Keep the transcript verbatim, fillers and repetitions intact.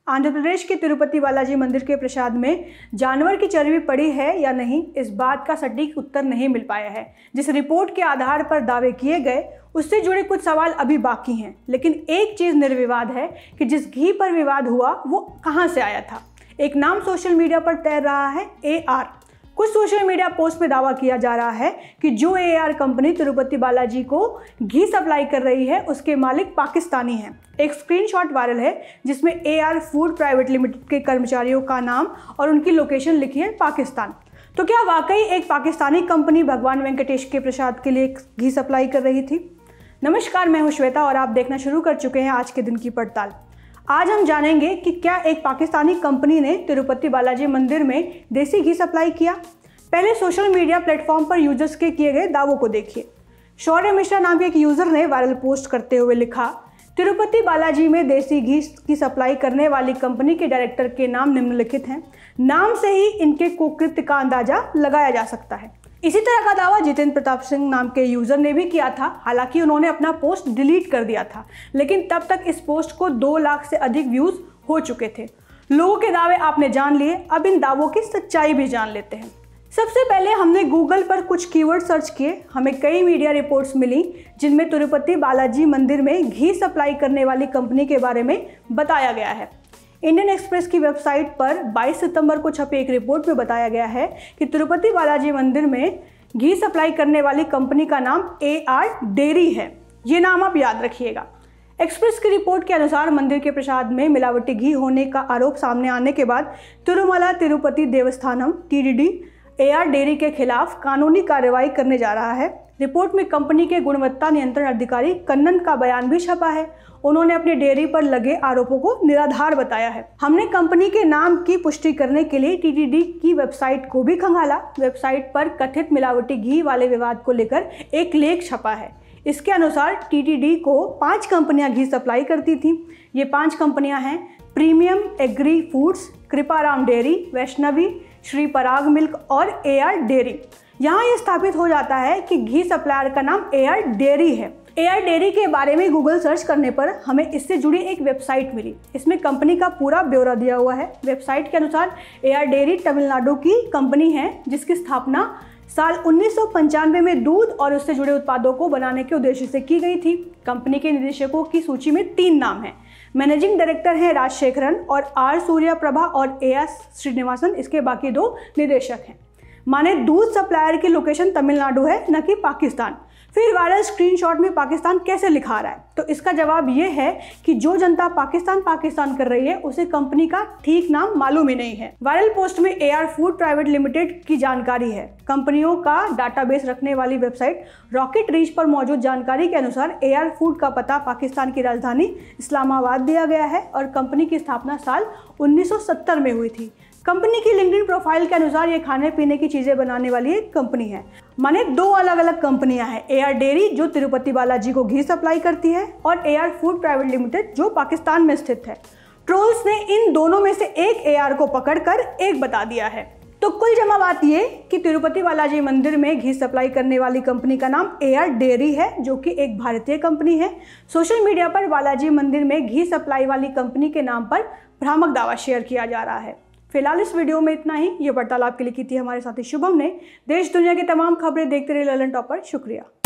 आंध्र प्रदेश के तिरुपति बालाजी मंदिर के प्रसाद में जानवर की चर्बी पड़ी है या नहीं, इस बात का सटीक उत्तर नहीं मिल पाया है। जिस रिपोर्ट के आधार पर दावे किए गए उससे जुड़े कुछ सवाल अभी बाकी हैं, लेकिन एक चीज़ निर्विवाद है कि जिस घी पर विवाद हुआ वो कहाँ से आया था। एक नाम सोशल मीडिया पर तैर रहा है, ए आर। कुछ सोशल मीडिया पोस्ट में दावा किया जा रहा है कि जो A R company Tirupati Balaji को घी सप्लाई कर रही है उसके मालिक पाकिस्तानी हैं। एक स्क्रीनशॉट वायरल है जिसमें A R food private limited के कर्मचारियों का नाम और उनकी लोकेशन लिखी है पाकिस्तान। तो क्या वाकई एक पाकिस्तानी कंपनी भगवान वेंकटेश के प्रसाद के लिए घी सप्लाई कर रही थी? नमस्कार, मैं हूं श्वेता और आप देखना शुरू कर चुके हैं आज के दिन की पड़ताल। आज हम जानेंगे कि क्या एक पाकिस्तानी कंपनी ने तिरुपति बालाजी मंदिर में देसी घी सप्लाई किया। पहले सोशल मीडिया प्लेटफॉर्म पर यूजर्स के किए गए दावों को देखिए। शौर्य मिश्रा नाम के एक यूजर ने वायरल पोस्ट करते हुए लिखा, तिरुपति बालाजी में देसी घी की सप्लाई करने वाली कंपनी के डायरेक्टर के नाम निम्नलिखित हैं। नाम से ही इनके कुकृत्य का अंदाजा लगाया जा सकता है। इसी तरह का दावा जितेंद्र प्रताप सिंह नाम के यूजर ने भी किया था। हालांकि उन्होंने अपना पोस्ट डिलीट कर दिया था, लेकिन तब तक इस पोस्ट को दो लाख से अधिक व्यूज हो चुके थे। लोगों के दावे आपने जान लिए, अब इन दावों की सच्चाई भी जान लेते हैं। सबसे पहले हमने गूगल पर कुछ कीवर्ड सर्च किए। हमें कई मीडिया रिपोर्ट्स मिली जिनमें तिरुपति बालाजी मंदिर में घी सप्लाई करने वाली कंपनी के बारे में बताया गया है। इंडियन एक्सप्रेस की वेबसाइट पर बाईस सितंबर को छपी एक रिपोर्ट में बताया गया है कि तिरुपति बालाजी मंदिर में घी सप्लाई करने वाली कंपनी का नाम ए आर डेयरी है। ये नाम आप याद रखिएगा। एक्सप्रेस की रिपोर्ट के अनुसार मंदिर के प्रसाद में मिलावटी घी होने का आरोप सामने आने के बाद Tirumala Tirupati Devasthanam T D D A R dairy के खिलाफ कानूनी कार्रवाई करने जा रहा है। रिपोर्ट में कंपनी के गुणवत्ता नियंत्रण अधिकारी कन्नन का बयान भी छपा है। उन्होंने अपनी डेयरी पर लगे आरोपों को निराधार बताया है। हमने कंपनी के नाम की पुष्टि करने के लिए टी डी डी की वेबसाइट को भी खंगाला। वेबसाइट पर कथित मिलावटी घी वाले विवाद को लेकर एक लेख छपा है। इसके अनुसार टी डी डी को पांच कंपनियां घी सप्लाई करती थीं। ये पांच कंपनियां हैं premium agri foods, Kriparam dairy, Vaishnavi, Shri Parag milk और ए आर डेयरी। यहाँ ये स्थापित हो जाता है कि घी सप्लायर का नाम ए आर डेयरी है। ए आर डेयरी के बारे में गूगल सर्च करने पर हमें इससे जुड़ी एक वेबसाइट मिली। इसमें कंपनी का पूरा ब्यौरा दिया हुआ है। वेबसाइट के अनुसार ए आर डेयरी तमिलनाडु की कंपनी है जिसकी स्थापना साल उन्नीस सौ पंचानवे में दूध और उससे जुड़े उत्पादों को बनाने के उद्देश्य से की गई थी। कंपनी के निदेशकों की सूची में तीन नाम हैं। मैनेजिंग डायरेक्टर हैं राजशेखरन और आर सूर्या प्रभा और ए एस श्रीनिवासन इसके बाकी दो निदेशक हैं। माने दूध सप्लायर की लोकेशन तमिलनाडु है, न कि पाकिस्तान। फिर वायरल स्क्रीनशॉट में पाकिस्तान कैसे लिखा रहा है? तो इसका जवाब ये है कि जो जनता पाकिस्तान पाकिस्तान कर रही है उसे कंपनी का ठीक नाम मालूम ही नहीं है। वायरल पोस्ट में A R food private limited की जानकारी है। कंपनियों का डाटाबेस रखने वाली वेबसाइट रॉकेट रीच पर मौजूद जानकारी के अनुसार ए आर फूड का पता पाकिस्तान की राजधानी इस्लामाबाद दिया गया है और कंपनी की स्थापना साल उन्नीस सौ सत्तर में हुई थी। कंपनी की लिंक्डइन प्रोफाइल के अनुसार ये खाने पीने की चीजें बनाने वाली एक कंपनी है। माने दो अलग अलग कंपनियां हैं, ए आर डेयरी जो तिरुपति बालाजी को घी सप्लाई करती है और A R food private limited जो पाकिस्तान में स्थित है। ट्रोल्स ने इन दोनों में से एक ए आर को पकड़कर एक बता दिया है। तो कुल जमा बात ये कि तिरुपति बालाजी मंदिर में घी सप्लाई करने वाली कंपनी का नाम ए आर डेयरी है जो कि एक भारतीय कंपनी है। सोशल मीडिया पर बालाजी मंदिर में घी सप्लाई वाली कंपनी के नाम पर भ्रामक दावा शेयर किया जा रहा है। फिलहाल इस वीडियो में इतना ही। ये पड़ताल आपके लिए की थी हमारे साथी शुभम ने। देश दुनिया की तमाम खबरें देखते रहिए ललन टॉप पर। शुक्रिया।